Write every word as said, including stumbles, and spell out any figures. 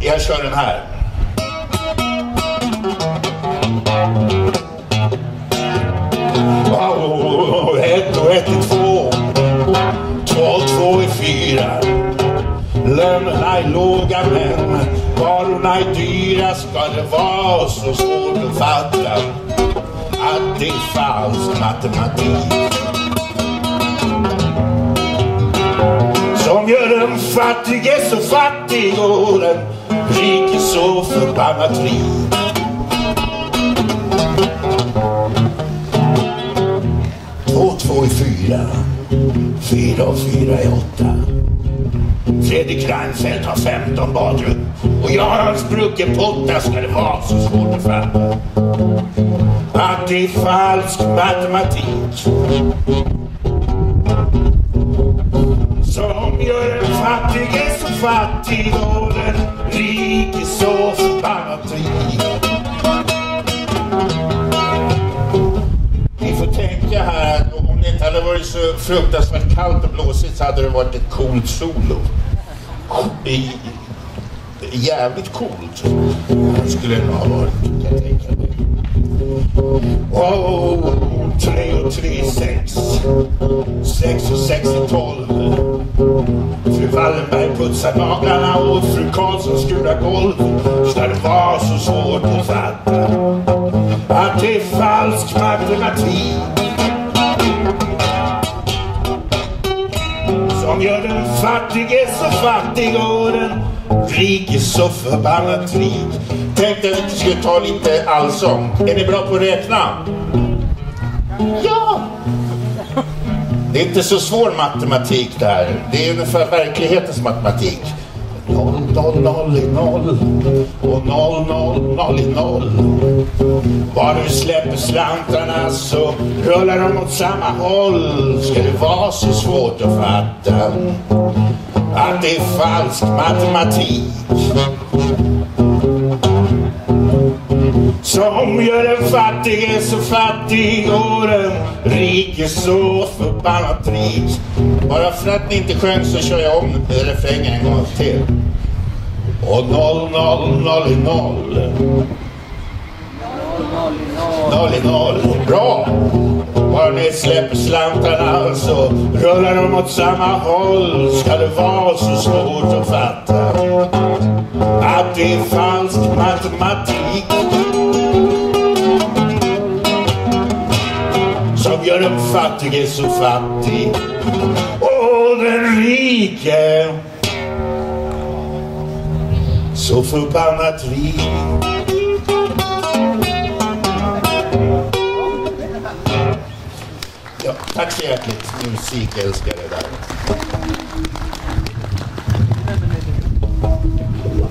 jag kör den här. Oh, ett och ett är två, två och två är fyra. Lönerna är låga men varorna är dyra. Ska det vara så svårt att fatta att det är falsk matematik som gör den fattige så fattig och den rike så förbannat rik. Två och två är fyra, fyra och fyra är åtta. Fredrik Reinfeldt har femton badrum och jag har en sprucken potta. Ska det vara så svårt att fatta att det är falsk matematik som gör den fattige så fattig och den rike så förbannat rik. Ni får tänka här att om det inte hade varit så fruktansvärt kallt och blåsigt så hade det varit ett coolt solo. I, jävligt coolt skulle det ha varit, kan jag tänka mig. Oh, tre och tre är sex, sex och sex är tolv. Fru Wallenberg putsar naglarna och fru Karlsson skurar golv. Ska det vara så svårt att fatta att det är falsk matematik som gör den fattige så fattig och den rike så förbannat rik. Tänkte att vi skulle ta lite allsång. Är ni bra på att räkna? Ja! Det är inte så svår matematik där. Det är ungefär verklighetens matematik. Noll, noll, noll i noll och noll, noll, noll i noll. Bara du släpper slantarna så rullar de åt samma håll. Ska det vara så svårt att fatta att det är falsk matematik som gör den fattige så fattig och den rike så förbannat rik. Bara för att ni inte sjöng så kör jag om refrängen en gång till. Och noll, noll, noll i noll. Noll i noll. Bra! Bara ni släpper slantarna så rullar de åt samma håll. Ska det vara så svårt att fatta att det är falsk matematik som gör den fattige så fattig och den rike så förbannat rik. Ja, tack så hjärtligt, musikälskare där.